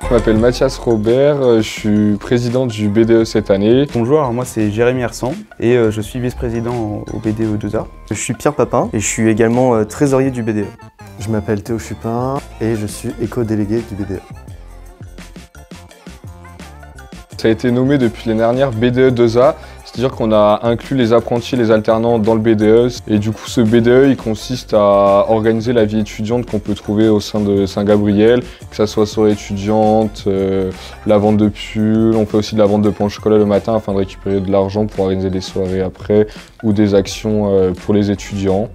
Je m'appelle Mathias Robert, je suis président du BDE cette année. Bonjour, alors moi c'est Jérémy Hersan et je suis vice-président au BDE 2A. Je suis Pierre Papin et je suis également trésorier du BDE. Je m'appelle Théo Chupin et je suis éco-délégué du BDE. Ça a été nommé depuis l'année dernière BDE 2A, c'est-à-dire qu'on a inclus les apprentis et les alternants dans le BDE. Et du coup, ce BDE, il consiste à organiser la vie étudiante qu'on peut trouver au sein de Saint-Gabriel, que ce soit soirée étudiante, la vente de pulls, on fait aussi de la vente de pain au chocolat le matin afin de récupérer de l'argent pour organiser des soirées après ou des actions pour les étudiants.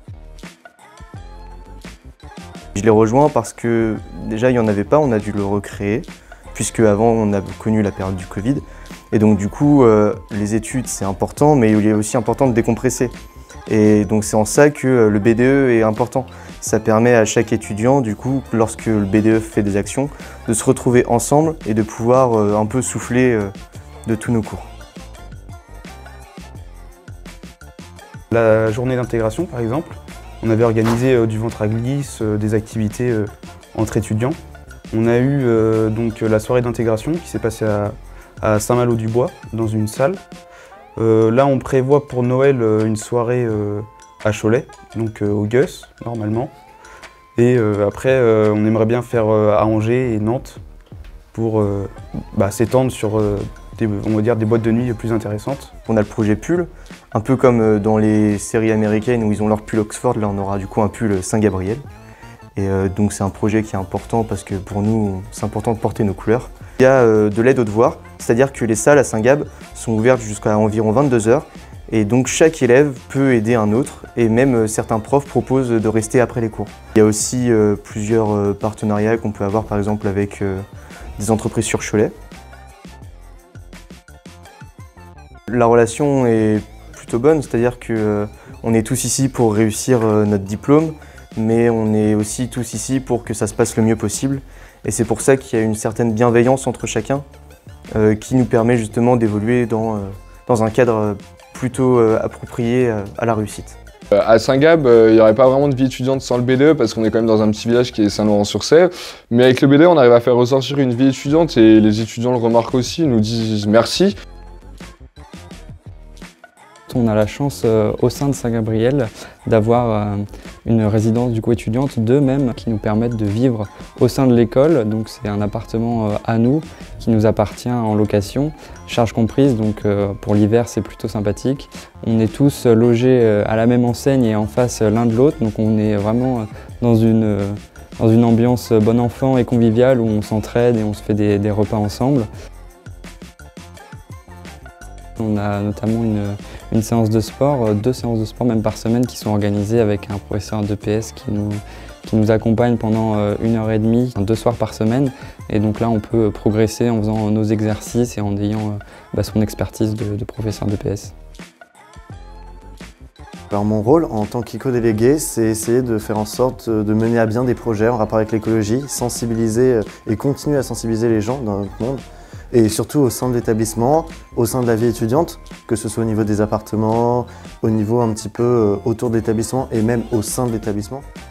Je l'ai rejoint parce que déjà il n'y en avait pas, on a dû le recréer, puisque avant on a connu la période du Covid. Et donc du coup, les études c'est important, mais il est aussi important de décompresser. Et donc c'est en ça que le BDE est important. Ça permet à chaque étudiant, du coup, lorsque le BDE fait des actions, de se retrouver ensemble et de pouvoir un peu souffler de tous nos cours. La journée d'intégration par exemple, on avait organisé du ventre à glisse, des activités entre étudiants. On a eu donc la soirée d'intégration qui s'est passée à Saint-Malo-du-Bois, dans une salle. Là, on prévoit pour Noël une soirée à Cholet, donc au Gus, normalement. Et après, on aimerait bien faire à Angers et Nantes pour s'étendre sur on va dire des boîtes de nuit plus intéressantes. On a le projet pull, un peu comme dans les séries américaines où ils ont leur pull Oxford, là on aura du coup un pull Saint-Gabriel. Et donc c'est un projet qui est important parce que pour nous, c'est important de porter nos couleurs. Il y a de l'aide aux devoirs, c'est-à-dire que les salles à Saint-Gab sont ouvertes jusqu'à environ 22 h. Et donc chaque élève peut aider un autre et même certains profs proposent de rester après les cours. Il y a aussi plusieurs partenariats qu'on peut avoir par exemple avec des entreprises sur Cholet. La relation est plutôt bonne, c'est-à-dire qu'on est tous ici pour réussir notre diplôme, mais on est aussi tous ici pour que ça se passe le mieux possible. Et c'est pour ça qu'il y a une certaine bienveillance entre chacun qui nous permet justement d'évoluer dans un cadre plutôt approprié à la réussite. À Saint-Gab, il n'y aurait pas vraiment de vie étudiante sans le BDE parce qu'on est quand même dans un petit village qui est Saint-Laurent-sur-Sèvre. Mais avec le BDE, on arrive à faire ressortir une vie étudiante et les étudiants le remarquent aussi, ils nous disent merci. On a la chance au sein de Saint-Gabriel d'avoir une résidence du coup étudiante d'eux-mêmes qui nous permettent de vivre au sein de l'école. Donc c'est un appartement à nous qui nous appartient en location, charge comprise, donc pour l'hiver c'est plutôt sympathique. On est tous logés à la même enseigne et en face l'un de l'autre, donc on est vraiment dans une ambiance bon enfant et conviviale où on s'entraide et on se fait des repas ensemble. On a notamment une séance de sport, 2 séances de sport même par semaine qui sont organisées avec un professeur d'EPS qui nous accompagne pendant 1h30, 2 soirs par semaine. Et donc là on peut progresser en faisant nos exercices et en ayant son expertise de professeur d'EPS. Alors mon rôle en tant qu'éco-délégué, c'est essayer de faire en sorte de mener à bien des projets en rapport avec l'écologie, sensibiliser et continuer à sensibiliser les gens dans notre monde. Et surtout au sein de l'établissement, au sein de la vie étudiante, que ce soit au niveau des appartements, au niveau un petit peu autour de l'établissement et même au sein de l'établissement.